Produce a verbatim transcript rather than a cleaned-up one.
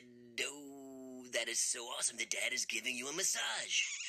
Oh, that is so awesome. The dad is giving you a massage.